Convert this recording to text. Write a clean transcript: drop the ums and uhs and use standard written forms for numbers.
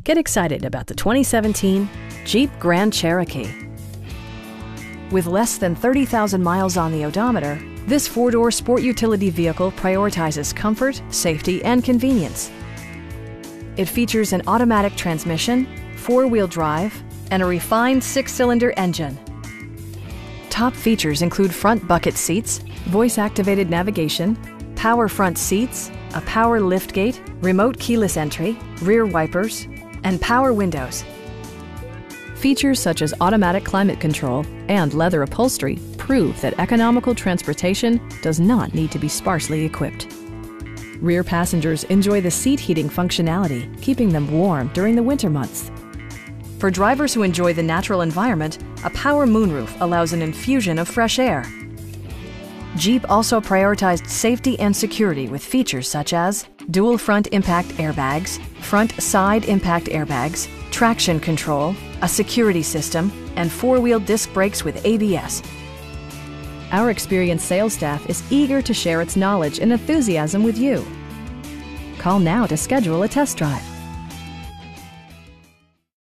Get excited about the 2017 Jeep Grand Cherokee. With less than 30,000 miles on the odometer, this four-door sport utility vehicle prioritizes comfort, safety, and convenience. It features an automatic transmission, four-wheel drive, and a refined six-cylinder engine. Top features include front bucket seats, voice-activated navigation, power front seats, a power liftgate, remote keyless entry, rear wipers, and power windows. Features such as automatic climate control and leather upholstery prove that economical transportation does not need to be sparsely equipped. Rear passengers enjoy the seat heating functionality, keeping them warm during the winter months. For drivers who enjoy the natural environment, a power moonroof allows an infusion of fresh air. Jeep also prioritized safety and security with features such as dual front impact airbags, front side impact airbags, traction control, a security system, and four-wheel disc brakes with ABS. Our experienced sales staff is eager to share its knowledge and enthusiasm with you. Call now to schedule a test drive.